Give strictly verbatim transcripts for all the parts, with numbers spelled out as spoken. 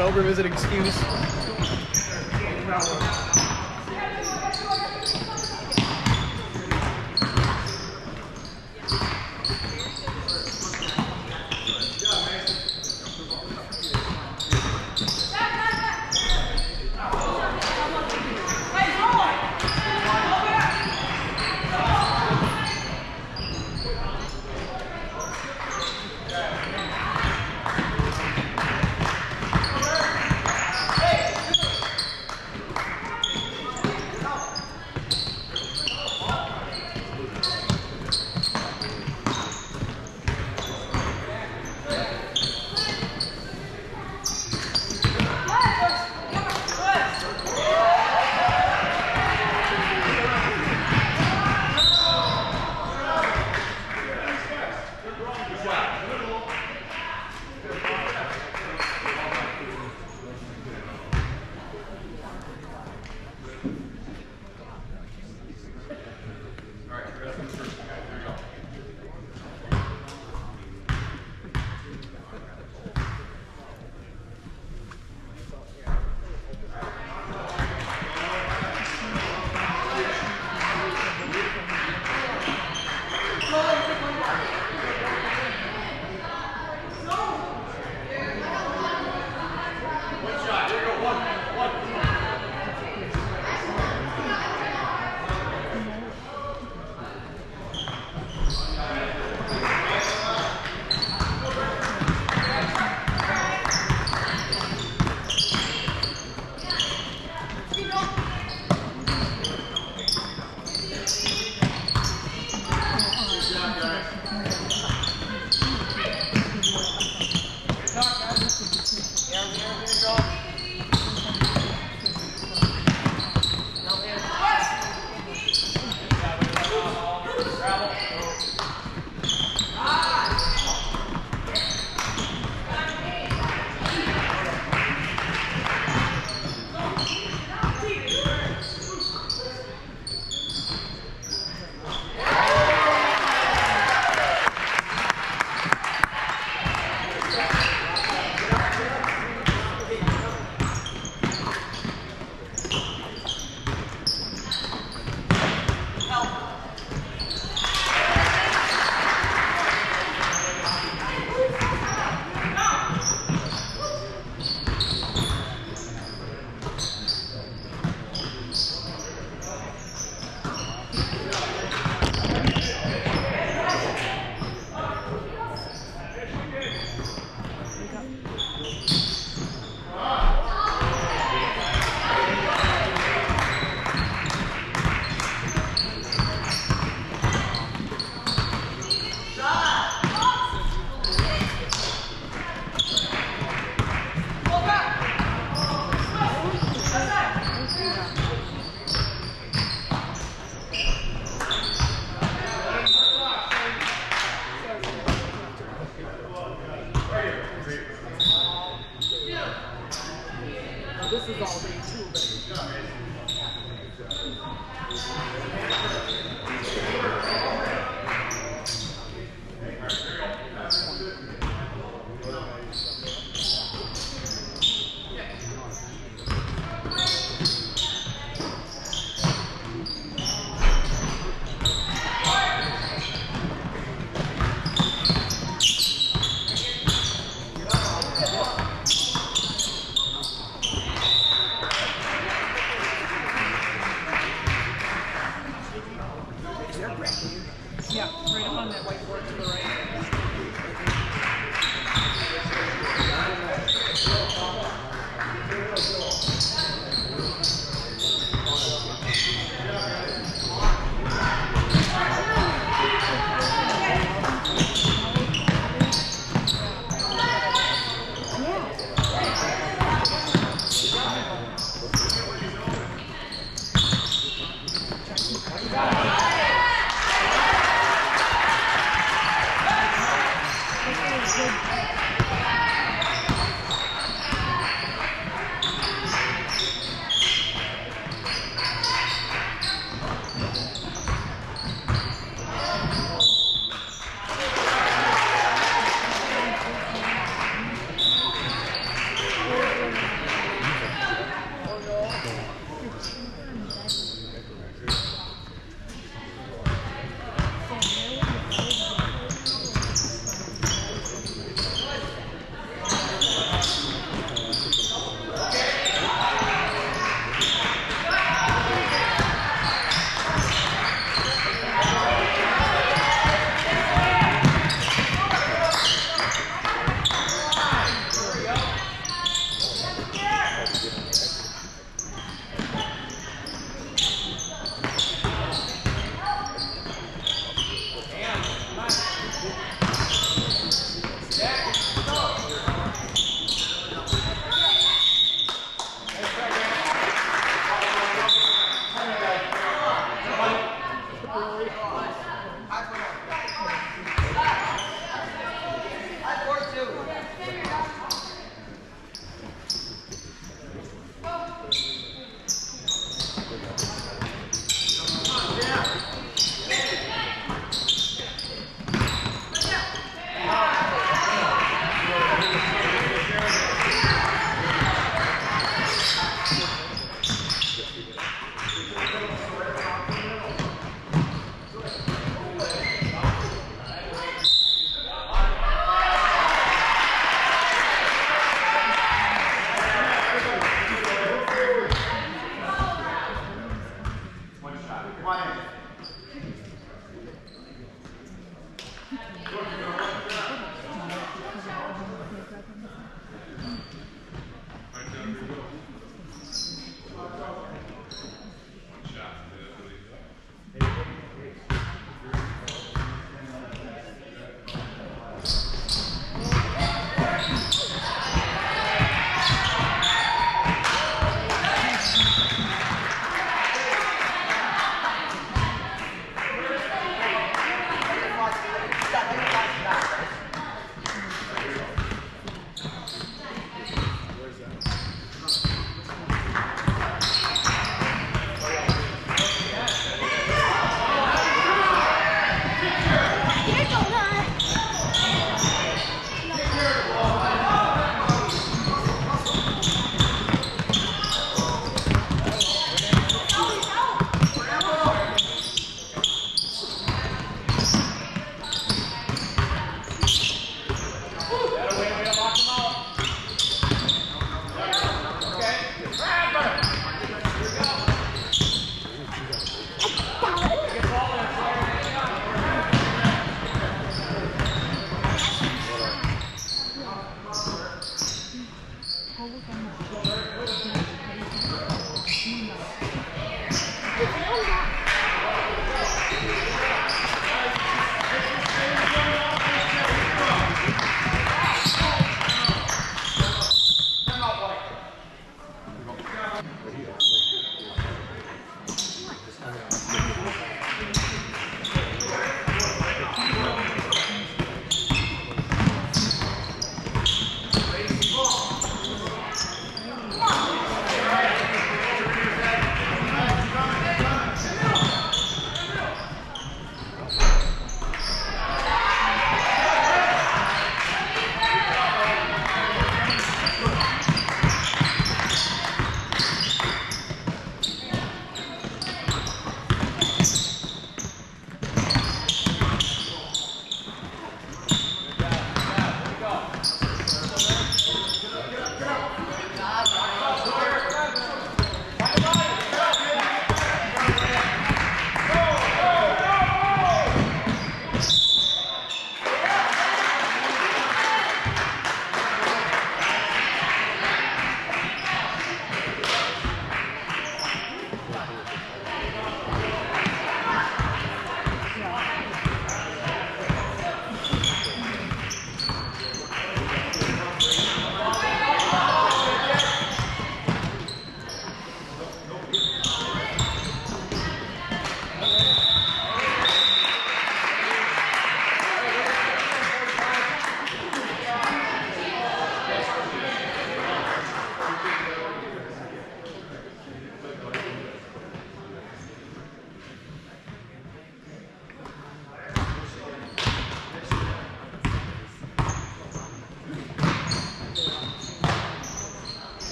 an over-visit excuse.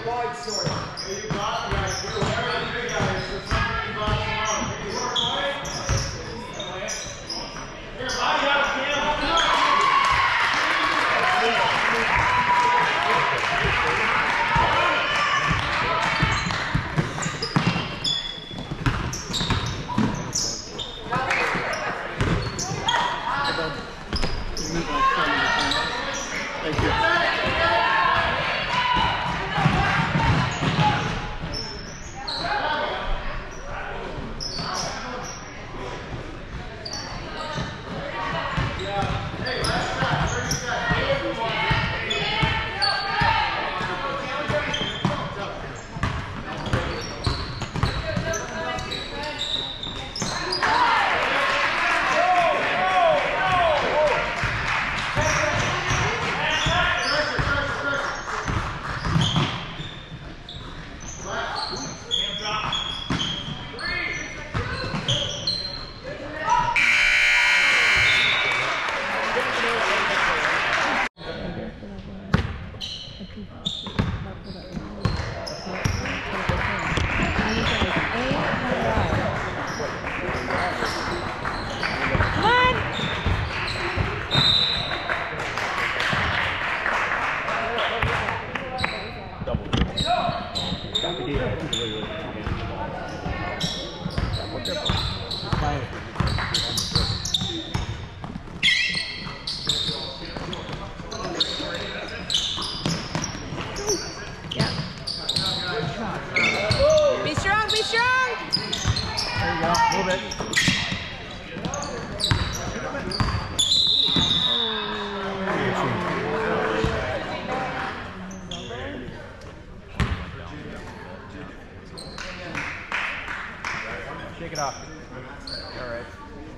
Shake it off. All right.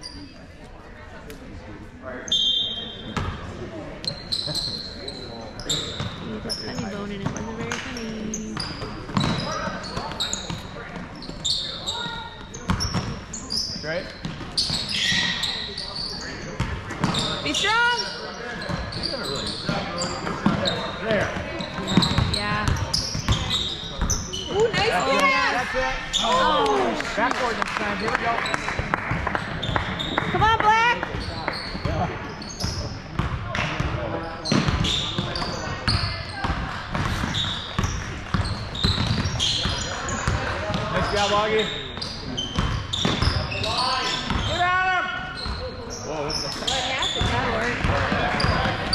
You put funny bone in it, wasn't very funny. That's right. Be strong! There. Yeah. Ooh, nice pass! That's it. Oh, backboard this time. Here we go. Come on, Black! Nice job, Augie. Get at him! Whoa, what's the... What happened? That worked.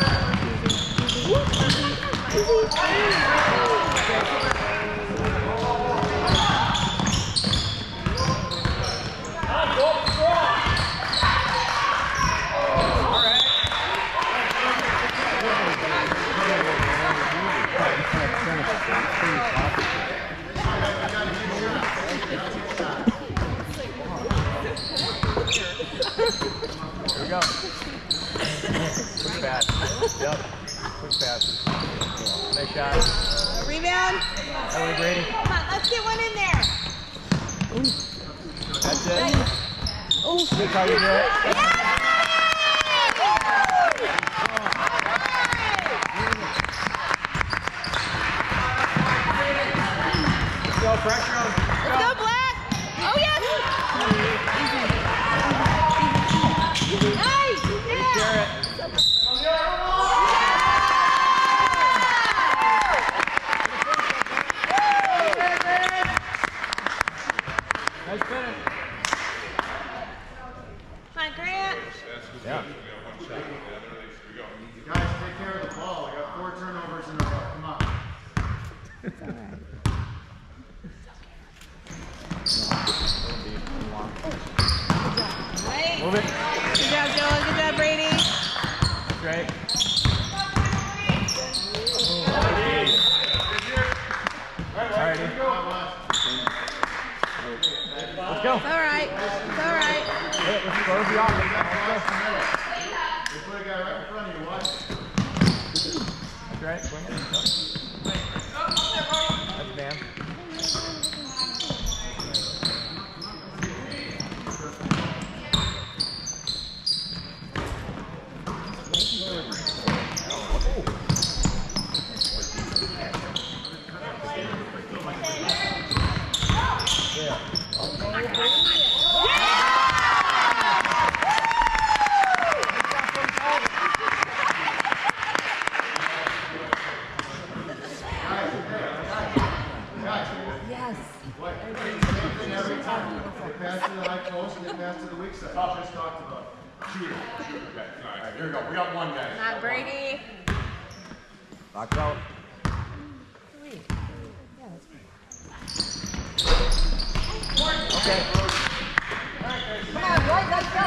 Here we go. Quick pass. Yep. Quick passes. Nice shot. Rebound. That way, Brady. Come on, let's get one in there. Ooh. That's it. Ooh. Good how you do it. Yeah! Let's go, pressure on. Let's go, Black. Oh, yes. Nice. Yeah. Share it. Nice finish. Come on, Grant. Yeah. Guys, take care of the ball. I got four turnovers in a row. Come on. It's all right. Right. Move it. Good job, Joel. Good job, Brady. That's right. Alrighty. Let's go. It's all right. It's all right. Hey, let's go to the offense. They put a guy right in front of you. Watch. That's right. Swing it. That's man. Box out. Okay. Come on, Dwight, let's go.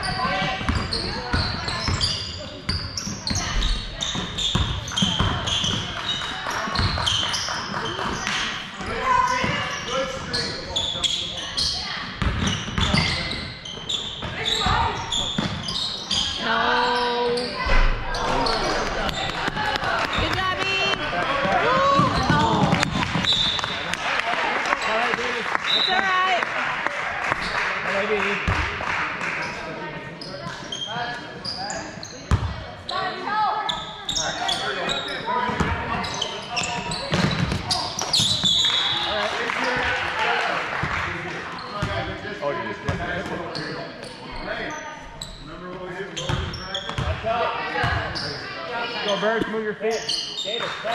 Go, Birds, move your feet. Davis, go.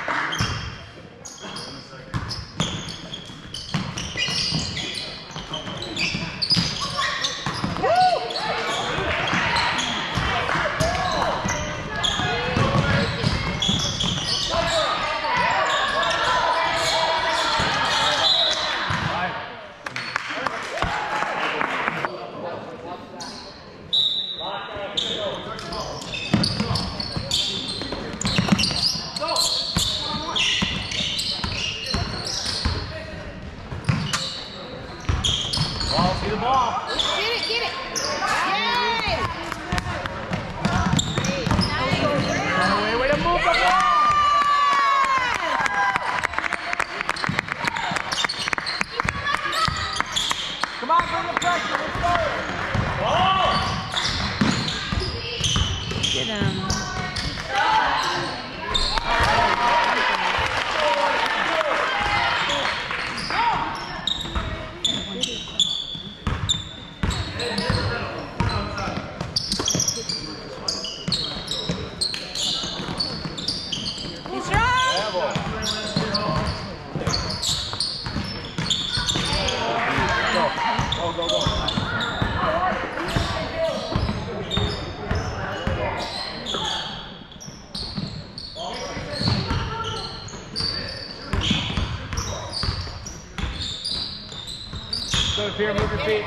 Go up here, move your feet.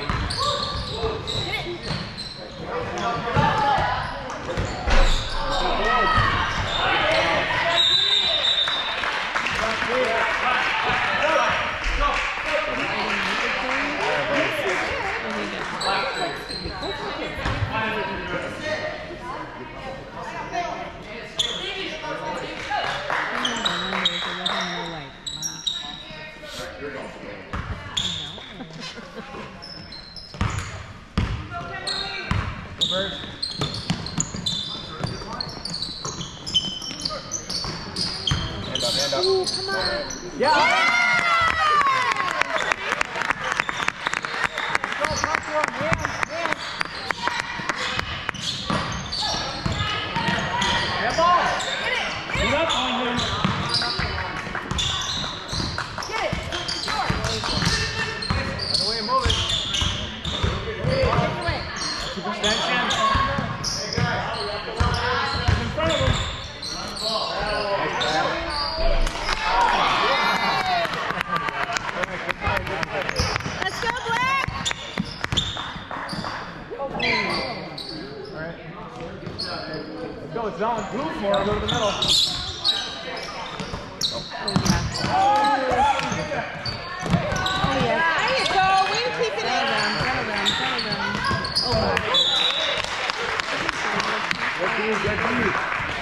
Birds. Hand up, hand up. Ooh, come on. Yeah! Yeah! Go, come for him. Hands, hands. Hand ball. Get it. Get up on him. Get it. Sure. That's the way to move it. Extension. Hey guys, in front of him. Let's go, Black! All right. Let's go, it's zone. Move more, go to the middle. Oh, yeah. Oh, yeah. There you go. Way to keep it in. Settle down, settle down. Oh, God. Good for you, good for you.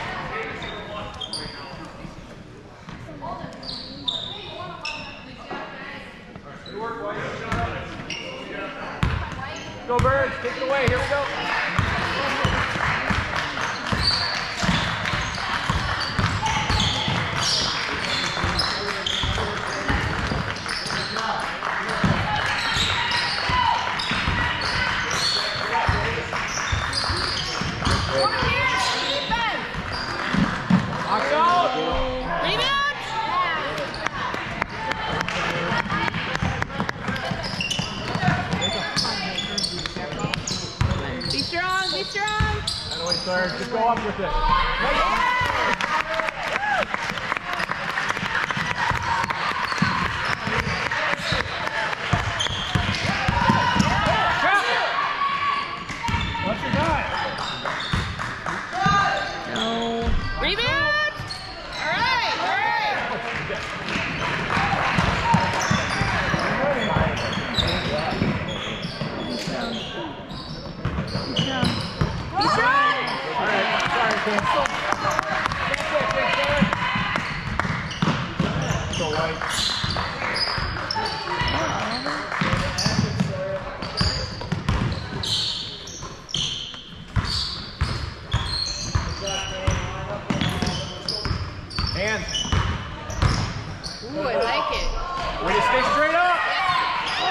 Go Birds, take it away, here we go. Box out. Rebound! Be strong, be strong. That way, sir. Just go up with it. White. Hands. Ooh, I like it. Way to stay straight up. Oh.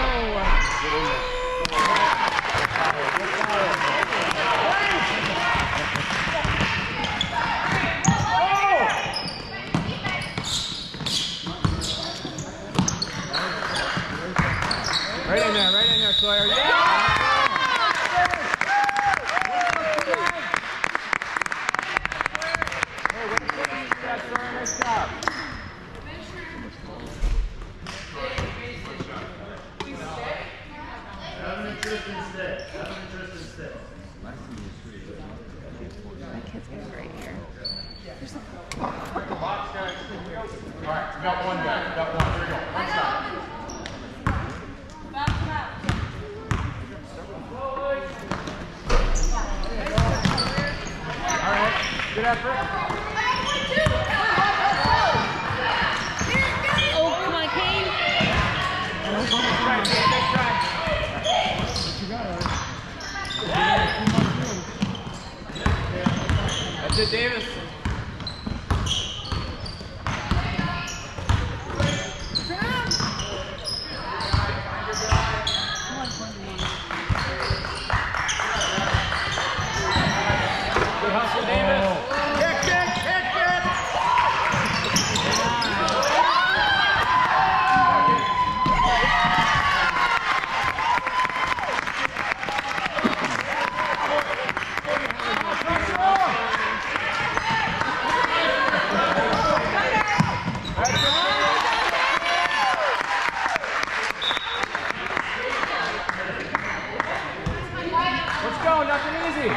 Right in there, right in there, Sawyer. Yeah! Hey, way to finish that, Sawyer. Nice job. Have an interest in stick. Have an interest in stick. My kid's got a great ear. There's a Box, guys. All right, we got one guy. We got one. Here we go. One shot. All right, good effort. Oh, come on, Kane. Nice try, Kane. Nice try. That's it, Davis. Good hustle, Davis. Kick, kick, kick, kick. Let's go, nothing easy.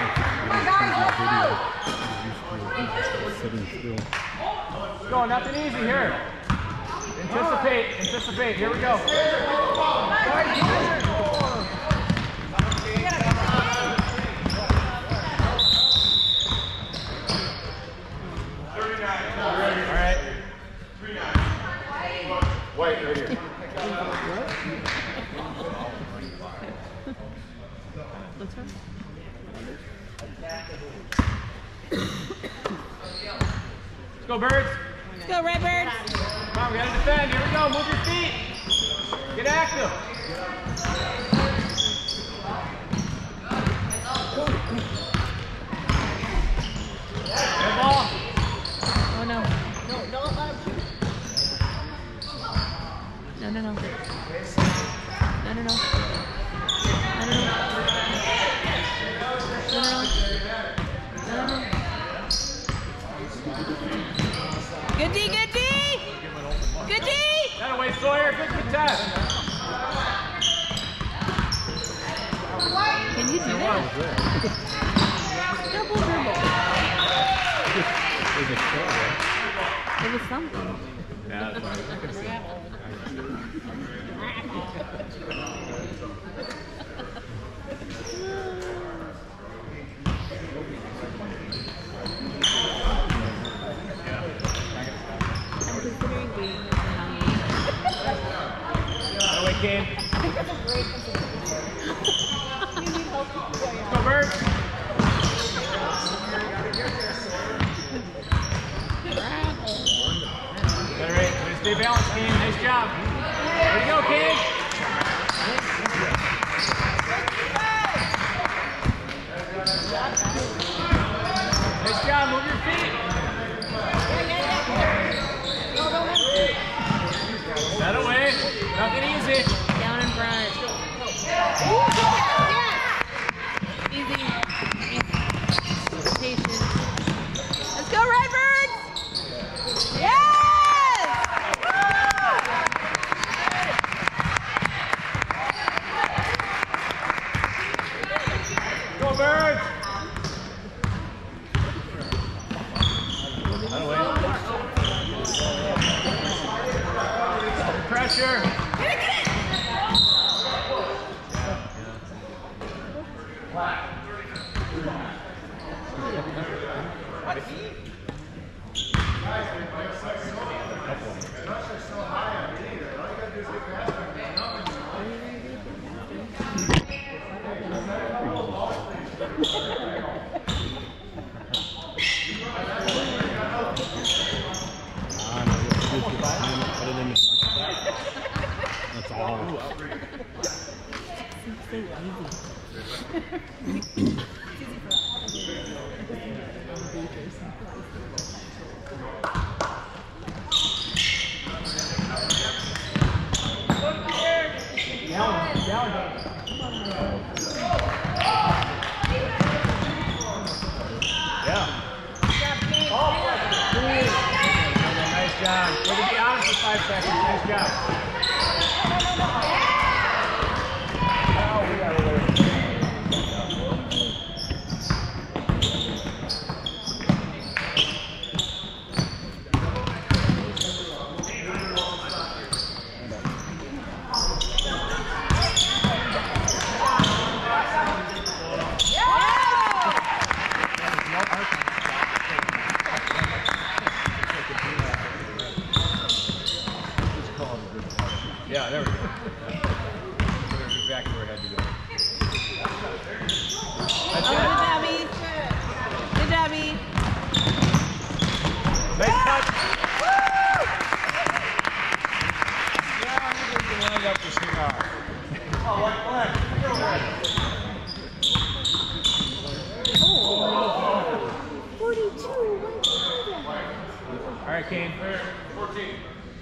Let's go, nothing easy here. Anticipate, anticipate. Here we go. All right. White right here. Let's go. Let's go, Birds. Let's go, Redbirds. Come on, we gotta defend. Here we go. Move your feet. Get active. Good ball. Oh, no. No, no, no, no, no. No, no, no. No, no, no. No, no, no. No, no, no. Good D, good D! Good D! That away, Sawyer. Good contest. Can you do that? Double dribble. It was something. I'm considering being Italian. That away, Kane. Let's go, Birds. Better eight. Way to stay balanced, Kane. Nice job. There you go, Kane. Nice job. Move your feet. That away. Nothing easy. Down in front. Easy. Easy. Patient. Let's go, Redbirds! Yes! Go, Birds! That away. Pressure. so easy. Down, down, down. Yeah. Nice job. Way to be honest for five seconds. Nice job. Oh, we got it. Yeah, there we go. That's exactly where it had to go. That's Oh, it. good job, Good job, Nice touch. Yeah, I'm going to line up the cigar. Oh, what? forty-two. All right, Kane. fourteen.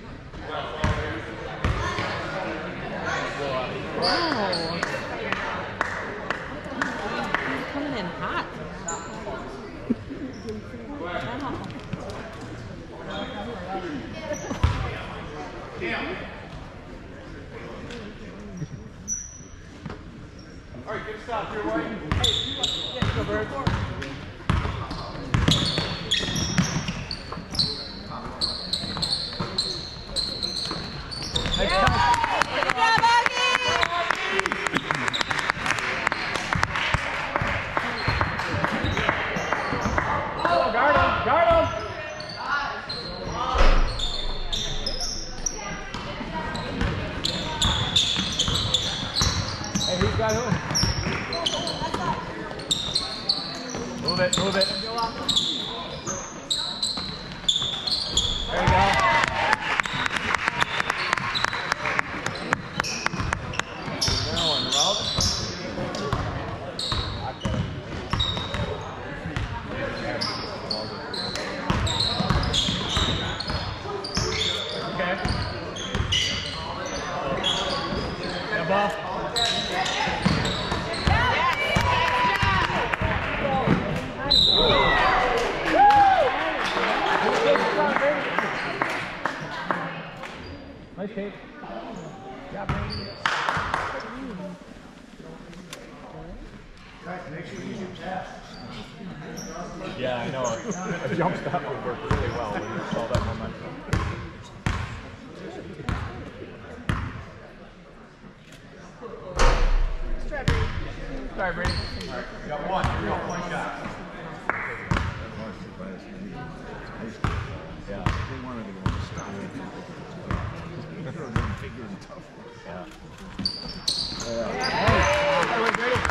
Wow. He's coming in hot. Wow. All right, good stop here, White. Hey, let's go, Bird. Nice touch. Good job, Augie! Oh, guard him, guard him. Hey, who's got who? Move it, move it. There you go. Now one, Rob. Okay. Yeah, ball. Nice take. Yeah, Brady. Guys, make sure you use your tap. Yeah, I know. A jump stop would work really well when you saw that momentum. Sorry, Brady. All right, you got one. Here we go. One shot. Yeah. They wanted to go to stop. Yeah. Yeah. Hey, Brady.